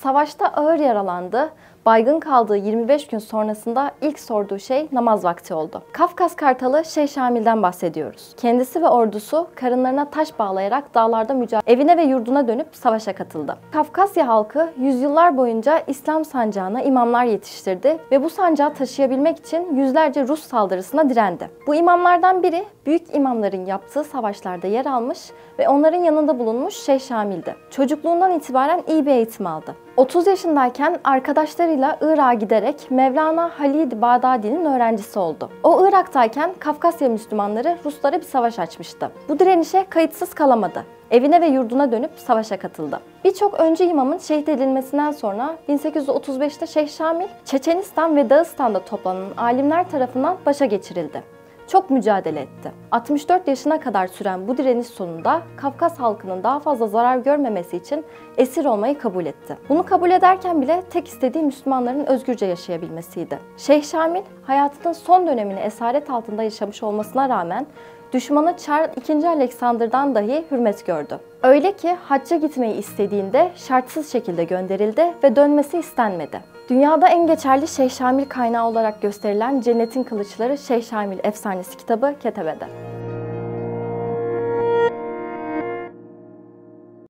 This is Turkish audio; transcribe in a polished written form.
Savaşta ağır yaralandı. Baygın kaldığı 25 gün sonrasında ilk sorduğu şey namaz vakti oldu. Kafkas Kartalı Şeyh Şamil'den bahsediyoruz. Kendisi ve ordusu karınlarına taş bağlayarak dağlarda evine ve yurduna dönüp savaşa katıldı. Kafkasya halkı yüzyıllar boyunca İslam sancağına imamlar yetiştirdi ve bu sancağı taşıyabilmek için yüzlerce Rus saldırısına direndi. Bu imamlardan biri büyük imamların yaptığı savaşlarda yer almış ve onların yanında bulunmuş Şeyh Şamil'di. Çocukluğundan itibaren iyi bir eğitim aldı. 30 yaşındayken arkadaşlarıyla Irak'a giderek Mevlana Halid Bağdadi'nin öğrencisi oldu. O Irak'tayken Kafkasya Müslümanları Ruslara bir savaş açmıştı. Bu direnişe kayıtsız kalamadı. Evine ve yurduna dönüp savaşa katıldı. Birçok öncü imamın şehit edilmesinden sonra 1835'te Şeyh Şamil, Çeçenistan ve Dağıstan'da toplanan alimler tarafından başa geçirildi. Çok mücadele etti. 64 yaşına kadar süren bu direniş sonunda Kafkas halkının daha fazla zarar görmemesi için esir olmayı kabul etti. Bunu kabul ederken bile tek istediği Müslümanların özgürce yaşayabilmesiydi. Şeyh Şamil hayatının son dönemini esaret altında yaşamış olmasına rağmen düşmanı Charles II. Alexander'dan dahi hürmet gördü. Öyle ki hacca gitmeyi istediğinde şartsız şekilde gönderildi ve dönmesi istenmedi. Dünyada en geçerli Şeyh Şamil kaynağı olarak gösterilen Cennetin Kılıçları Şeyh Şamil Efsanesi kitabı Ketebe'de.